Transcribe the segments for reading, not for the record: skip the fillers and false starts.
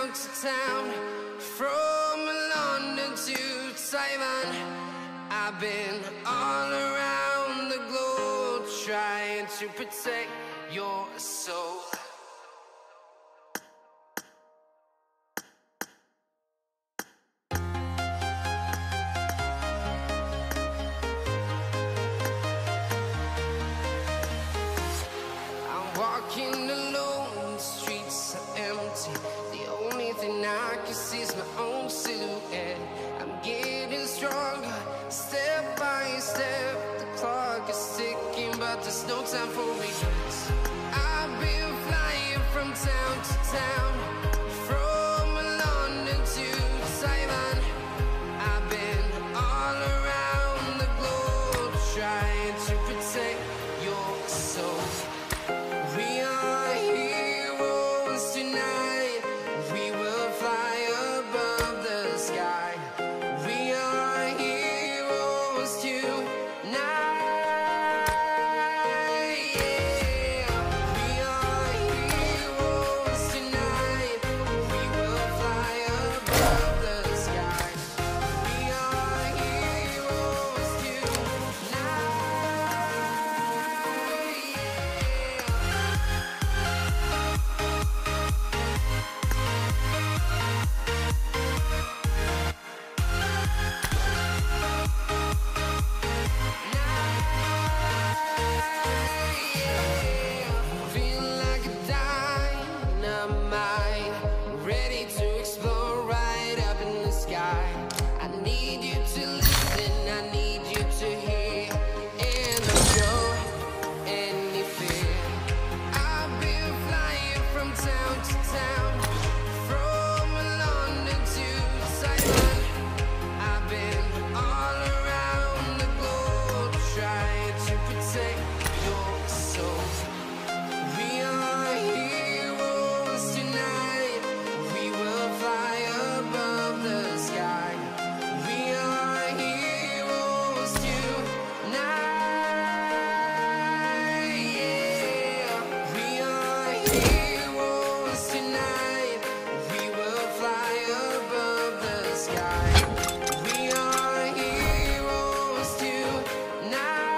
town to town, from London to Taiwan. I've been all around the globe trying to protect your soul. Walking alone, the streets are empty. The only thing I can see is my own silhouette. I'm getting stronger, step by step. The clock is ticking, but there's no time for regrets. I've been flying from town to town, from London to Taiwan. I've been all around the globe trying to protect your soul. We are heroes tonight. We will fly above the sky. We are heroes tonight. Yeah. We are heroes tonight. We will fly above the sky. We are heroes tonight. Feel like a dynamite, ready to explode right up in the sky. I need you to listen, I need you to hear, and don't show any fear. I've been flying from town to town, from London to Taiwan. I've been all around the globe trying to protect your soul. We are heroes tonight. We will fly above the sky. We are heroes tonight. Yeah. We are heroes tonight. We will fly above the sky. We are heroes tonight.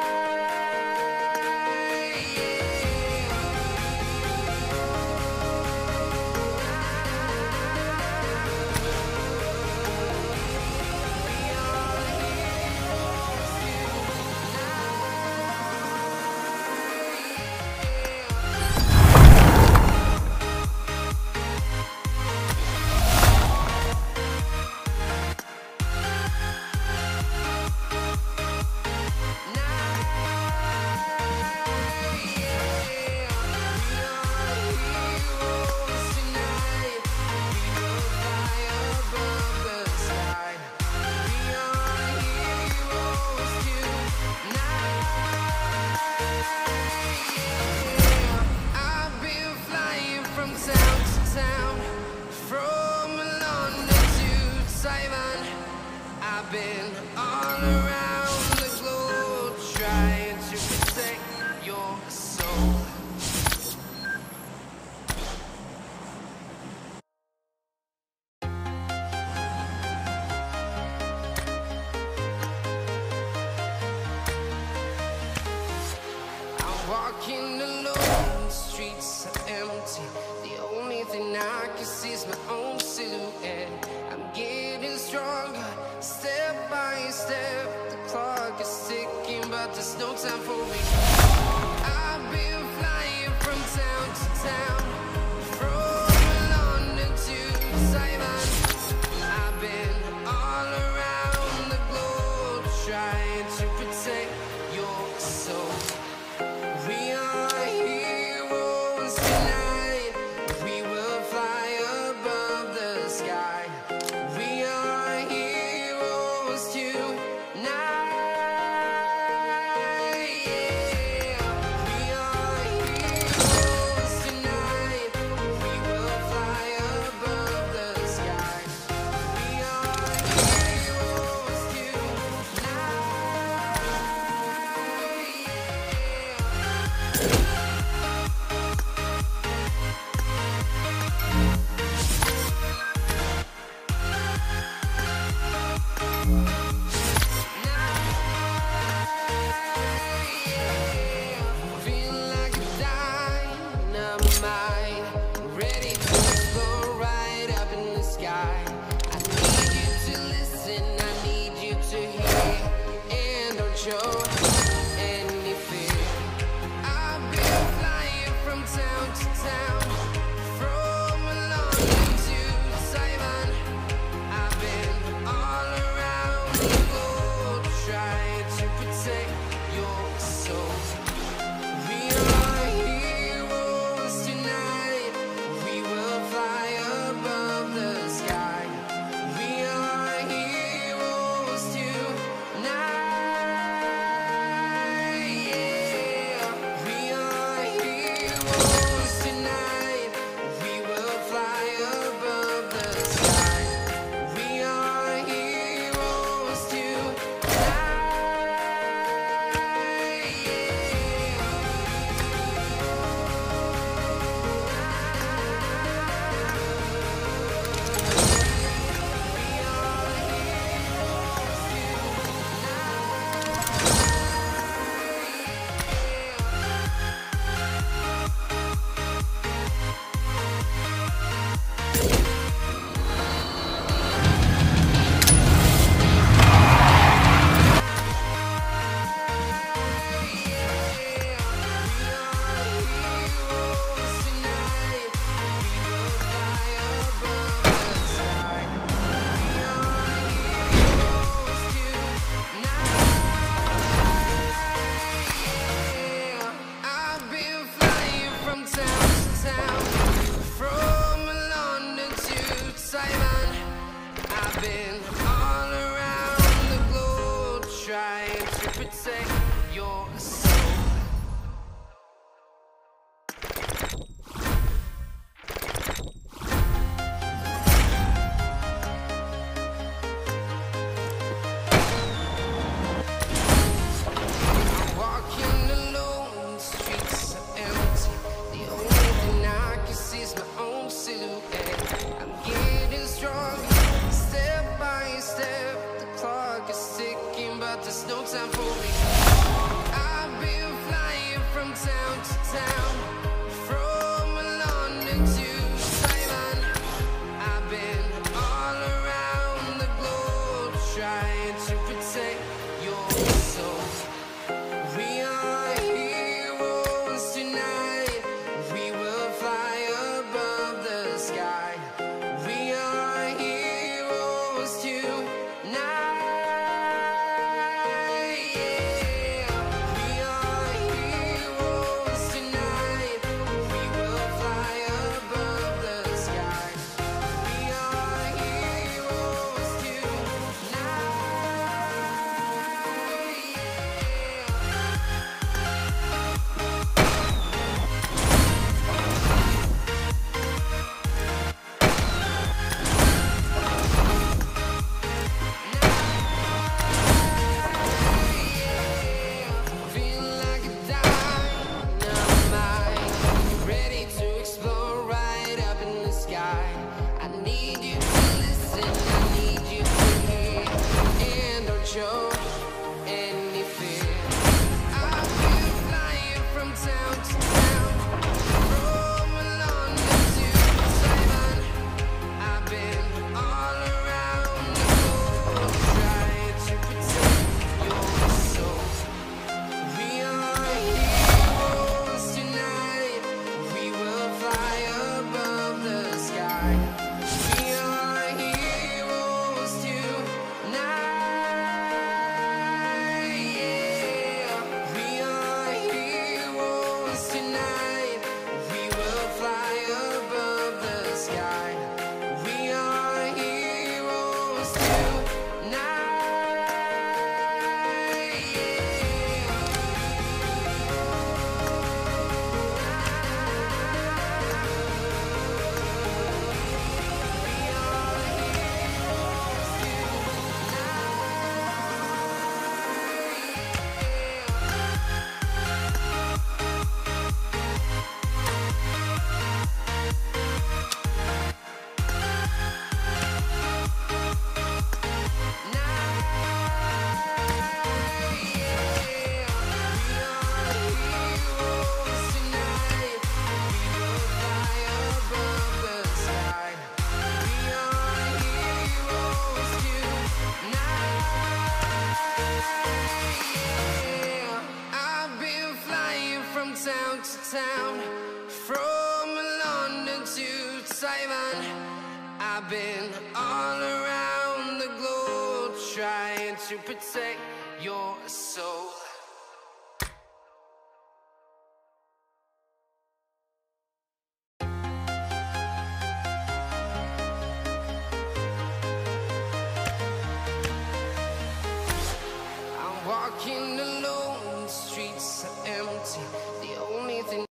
I've been flying from town to town, from London to Taiwan. I've been all around the globe trying to protect your soul. I'm walking alone, the streets are empty. The only thing I can see is my own silhouette. I'm getting stronger, step by step. The clock is ticking, but there's no time for me. I've been flying from town to town, from London to Taiwan. I've been all around the globe trying to protect your soul. We are heroes tonight. We will fly above the sky. We are heroes tonight. Yeah. We are heroes tonight. town, from London to Taiwan. I've been all around the globe trying to protect your soul. We are heroes tonight. We will fly above the sky. We are heroes tonight. Show any fear. I've been flying from town to town, from London to Taiwan. I've been all around the globe trying to protect your soul. We are heroes tonight. We will fly above the sky. We are heroes tonight. Town to town, from London to Taiwan. I've been all around the globe trying to protect your soul.